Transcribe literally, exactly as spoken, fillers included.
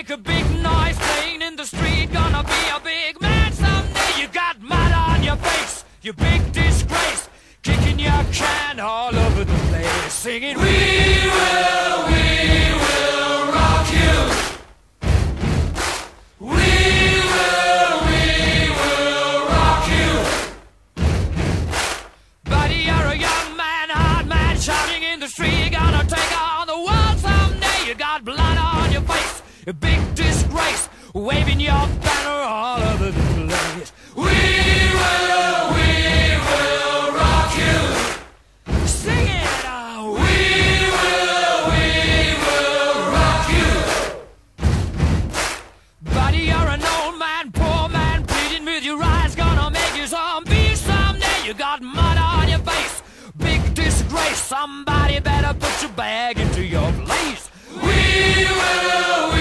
make a big noise playing in the street. Gonna be a big man someday. You got mud on your face, you big disgrace. Kicking your can all over the place, singing, we will, we will rock you. We will, we will rock you. Buddy, you're a young man, hard man, shouting in the street. You're gonna take on the world someday. You got blood on your face, a big disgrace, waving your banner all over the place. We will, we will rock you. Sing it out. We will, we will rock you. Buddy, you're an old man, poor man, pleading with your eyes. Gonna make you zombie someday. You got mud on your face, big disgrace. Somebody better put your bag into your place. We will,